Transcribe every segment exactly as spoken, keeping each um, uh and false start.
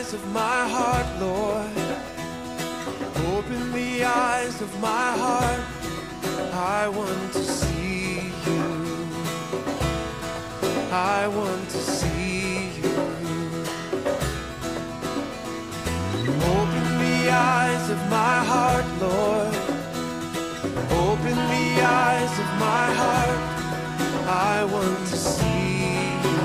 eyes of my heart, Lord. Open the eyes of my heart. I want to see you. I want to see you. Open the eyes of my heart, Lord. Open the eyes of my heart. I want to see you.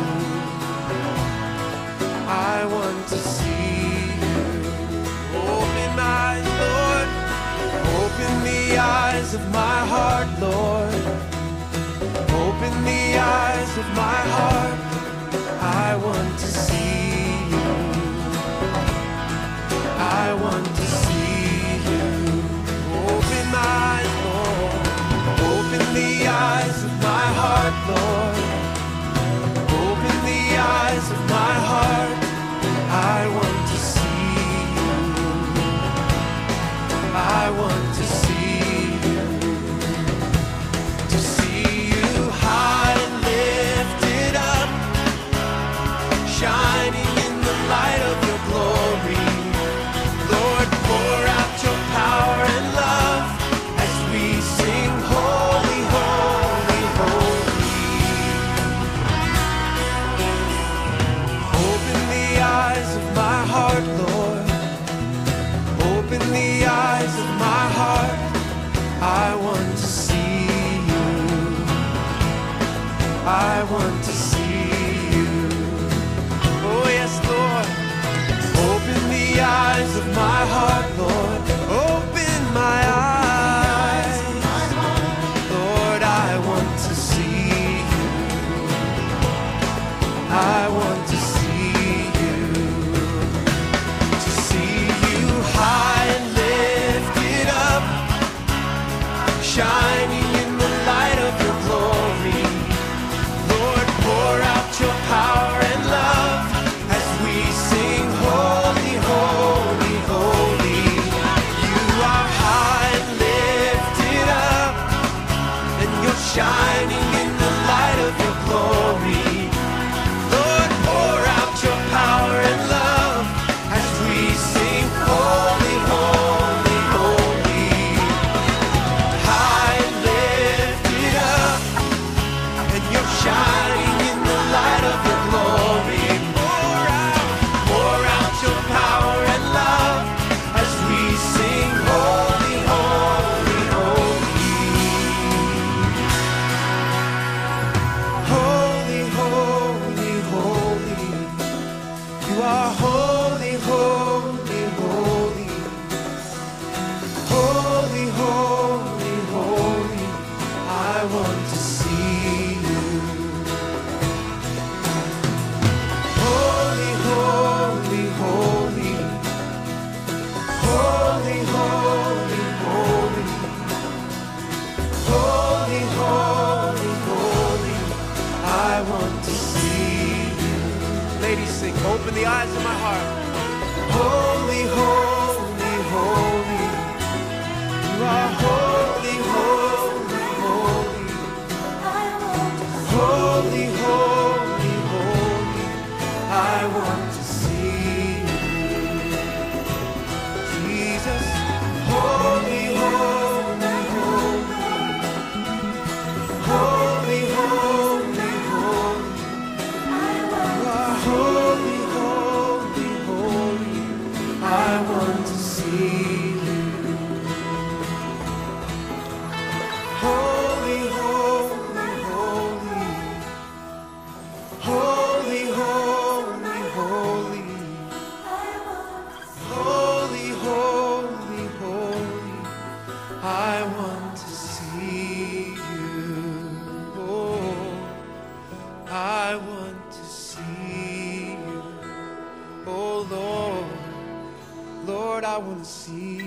I want to see you. Open eyes, Lord. Open the eyes of my heart, Lord. Open the eyes of my heart. I want to see you. I want to see you. Open eyes, Lord. Open the eyes of my heart, Lord. Open the eyes of my heart. I want to see you. I want to see you. To see you high and lifted up, shining in the light of your glory. Lord, pour out your power and love as we sing holy, holy, holy. Open the eyes of my heart, Lord. Open the eyes of my heart. I want to see you. I want to see you. Oh yes, Lord. Open the eyes of my heart, Lord. Open my eyes. Lord, I want to see you. I want to see you. To see you high and lifted up, shining in the light of your glory. Lord, pour out your power and love as we sing holy, holy, holy. You are high and lifted up, and you're shining in the light of your glory. Lord, pour out your power and love as we sing holy, holy, holy. High and lifted up, and you're shining in the light of your glory. Pour out, pour out your power and love as we sing holy, holy, holy. Holy, holy, holy. You are holy, holy, holy. Holy, holy, holy. I want to see you. Holy, holy, holy. Holy, holy, holy. Holy, holy, holy. I want to see you. Ladies, sing, open the eyes of my heart. Holy, holy, holy. You are holy, holy, holy. Holy, holy, holy. I want to see you. Jesus, holy, holy, holy. Holy, holy, holy. You are holy, holy, holy. I want to see you. Holy, holy, holy. Holy, holy, holy. Holy, holy, holy. I want to see you. Oh, I want to see you. Oh Lord, Lord, I want to see